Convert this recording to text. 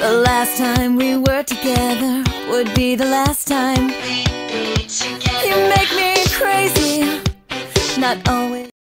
The last time we were together would be the last time. You make me crazy, not always.